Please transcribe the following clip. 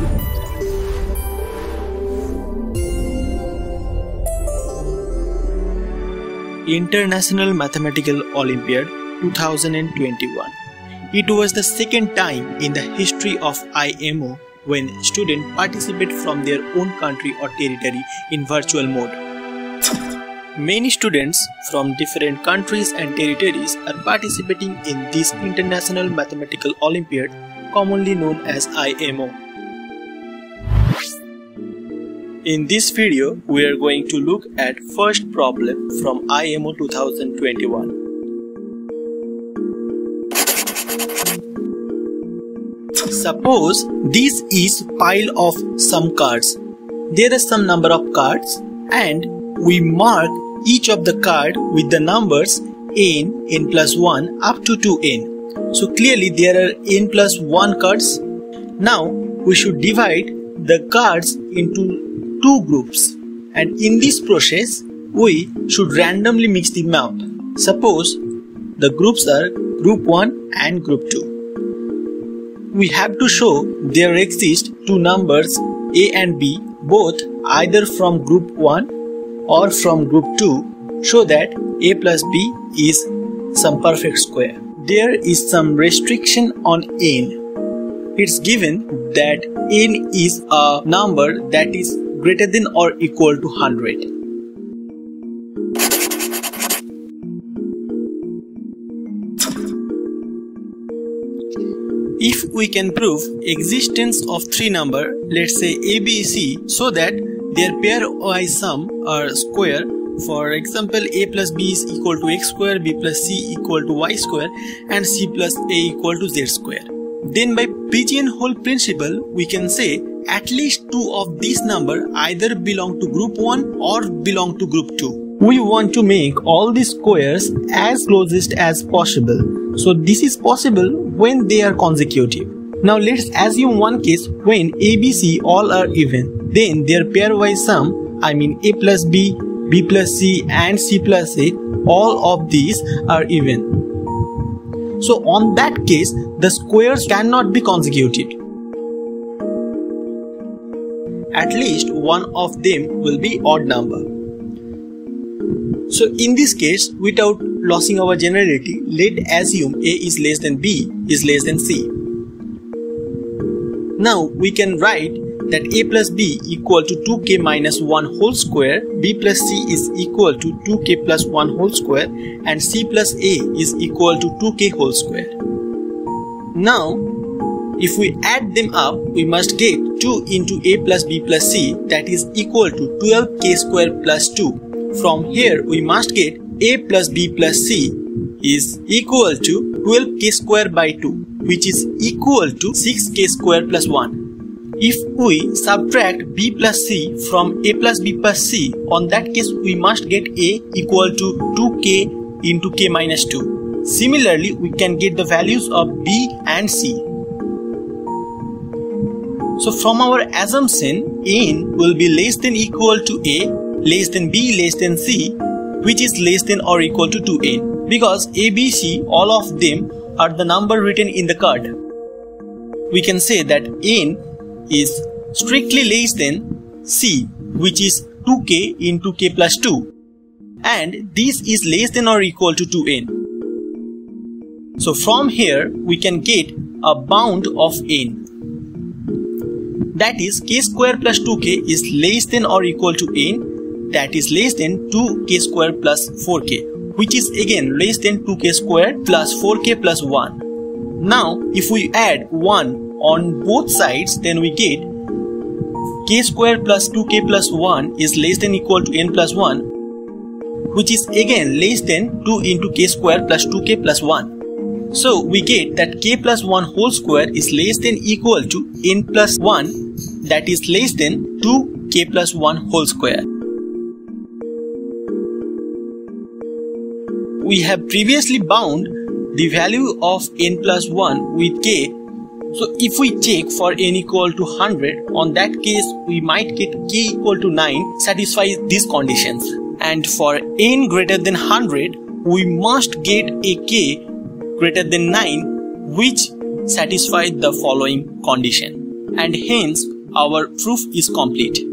International Mathematical Olympiad 2021. It was the second time in the history of IMO when students participate from their own country or territory in virtual mode. Many students from different countries and territories are participating in this International Mathematical Olympiad, commonly known as IMO. In this video, we are going to look at first problem from IMO 2021. Suppose this is pile of some cards. There is some number of cards and we mark each of the card with the numbers n, n plus 1 up to 2n. So clearly there are n plus 1 cards. Now we should divide the cards into two groups, and in this process we should randomly mix them out. Suppose the groups are group 1 and group 2. We have to show there exist two numbers a and b, both either from group 1 or from group 2, so that a plus b is some perfect square. There is some restriction on n. It's given that n is a number that is greater than or equal to 100. If we can prove existence of three numbers, let's say a, b, c, so that their pairwise sum are square, for example a plus b is equal to x square, b plus c equal to y square, and c plus a equal to z square, then by pigeonhole principle we can say at least two of these numbers either belong to group 1 or belong to group 2. We want to make all these squares as closest as possible. So this is possible when they are consecutive. Now let's assume one case when a, b, c all are even. Then their pairwise sum, I mean a plus b, b plus c and c plus a, all of these are even. So on that case the squares cannot be consecutive. At least one of them will be odd number. So in this case, without losing our generality, let's assume a is less than b is less than c. Now we can write that a plus b equal to 2k minus 1 whole square, b plus c is equal to 2k plus 1 whole square, and c plus a is equal to 2k whole square. Now if we add them up, we must get 2 into a plus b plus c, that is equal to 12k square plus 2. From here we must get a plus b plus c is equal to 12k square by 2, which is equal to 6k square plus 1. If we subtract b plus c from a plus b plus c, on that case we must get a equal to 2k into k minus 2. Similarly, we can get the values of b and c. So from our assumption, n will be less than equal to a, less than b, less than c, which is less than or equal to 2n. Because a, b, c, all of them are the number written in the card. We can say that n is strictly less than c, which is 2k into k plus 2. And this is less than or equal to 2n. So from here we can get a bound of n. That is k square plus 2k is less than or equal to n, that is less than 2k square plus 4k, which is again less than 2k square plus 4k plus 1. Now if we add 1 on both sides, then we get k square plus 2k plus 1 is less than equal to n plus 1, which is again less than 2 into k square plus 2k plus 1. So we get that k plus 1 whole square is less than equal to n plus 1, that is less than 2k plus 1 whole square. We have previously bound the value of n plus 1 with k. So if we check for n equal to 100, on that case we might get k equal to 9 satisfies these conditions. And for n greater than 100, we must get a k greater than 9 which satisfies the following condition. And hence our proof is complete.